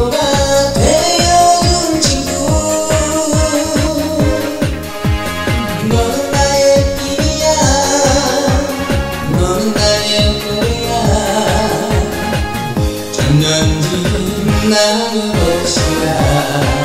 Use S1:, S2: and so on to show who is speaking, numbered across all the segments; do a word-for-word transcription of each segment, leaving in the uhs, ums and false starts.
S1: 위로가 되어준 친구. 너는 나의 길이야, 너는 나의 노래야. 전년지 나는 것이야.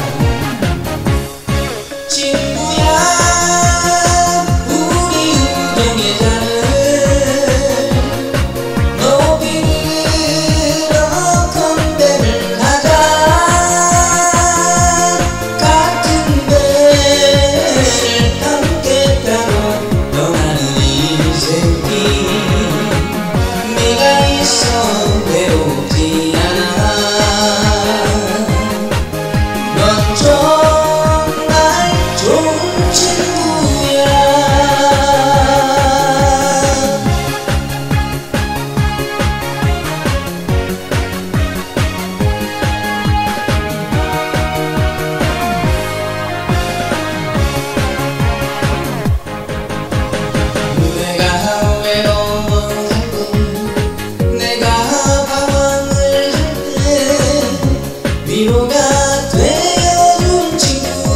S1: 위로가 되어준 친구.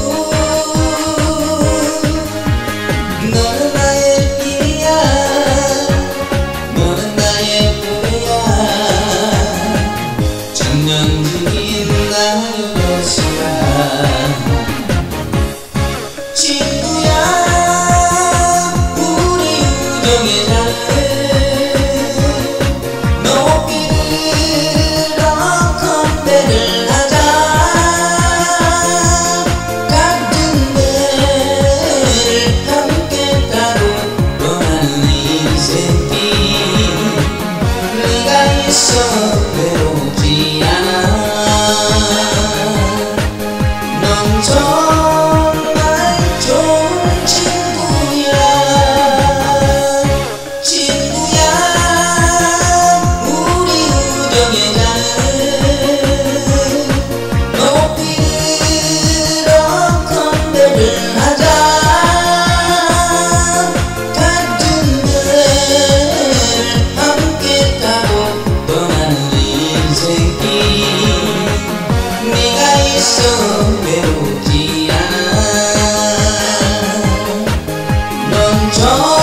S1: 너는 나의 길이야, 너는 나의 노래야. 천년지긴 나의 것이야. 친구야, 우리 우정의 잔을 높이 들어 건배를 외롭지 않아. 넌 정말 좋은 친구야. 친구야, 우리 우정의 잔을 높이 들어 건배를 하자. 같은 별 함께 타고 네가 있어 외롭지 않아. 넌